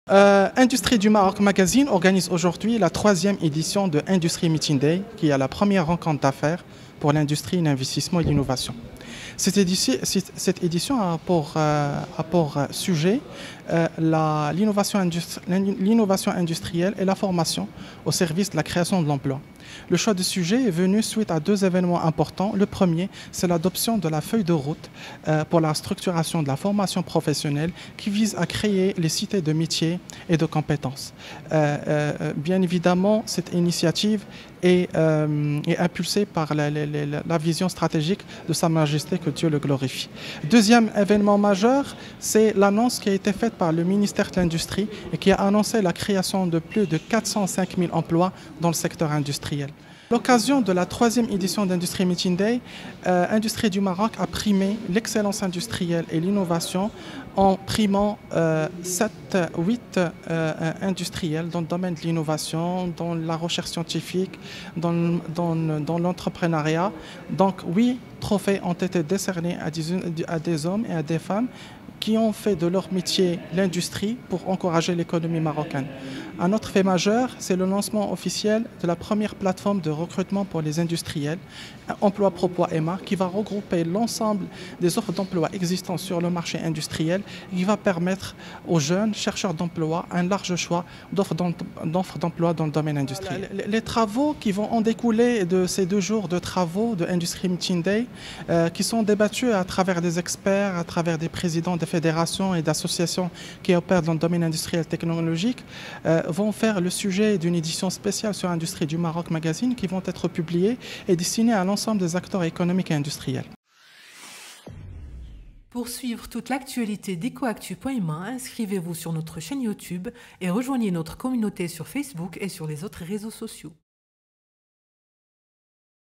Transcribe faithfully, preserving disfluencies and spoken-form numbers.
Euh, Industrie du Maroc Magazine organise aujourd'hui la troisième édition de Industrie Meeting Day, qui est la première rencontre d'affaires pour l'industrie, l'investissement et l'innovation. Cette édition, cette édition a pour, euh, a pour sujet euh, l'innovation industri industrielle et la formation au service de la création de l'emploi. Le choix de sujet est venu suite à deux événements importants. Le premier, c'est l'adoption de la feuille de route euh, pour la structuration de la formation professionnelle qui vise à créer les cités de métiers et de compétences. Euh, euh, bien évidemment, cette initiative est, euh, est impulsée par la, la, la, la vision stratégique de Sa Majesté, que Dieu le glorifie. Deuxième événement majeur, c'est l'annonce qui a été faite par le ministère de l'Industrie et qui a annoncé la création de plus de quatre cent cinq mille emplois dans le secteur industriel. À l'occasion de la troisième édition d'Industrie Meeting Day, euh, Industrie du Maroc a primé l'excellence industrielle et l'innovation en primant euh, sept, huit euh, industriels dans le domaine de l'innovation, dans la recherche scientifique, dans, dans, dans l'entrepreneuriat. Donc huit trophées ont été décernés à des, à des hommes et à des femmes qui ont fait de leur métier l'industrie pour encourager l'économie marocaine. Un autre fait majeur, c'est le lancement officiel de la première plateforme de recrutement pour les industriels, Emploi Propos Emma, qui va regrouper l'ensemble des offres d'emploi existantes sur le marché industriel et qui va permettre aux jeunes chercheurs d'emploi un large choix d'offres d'emploi dans le domaine industriel. Les travaux qui vont en découler de ces deux jours de travaux de Industrie Meeting Day, euh, qui sont débattus à travers des experts, à travers des présidents des fédérations et d'associations qui opèrent dans le domaine industriel et technologique, euh, vont faire le sujet d'une édition spéciale sur Industrie du Maroc Magazine qui vont être publiées et destinées à l'ensemble des acteurs économiques et industriels. Pour suivre toute l'actualité d'Ecoactu point M A, inscrivez-vous sur notre chaîne YouTube et rejoignez notre communauté sur Facebook et sur les autres réseaux sociaux.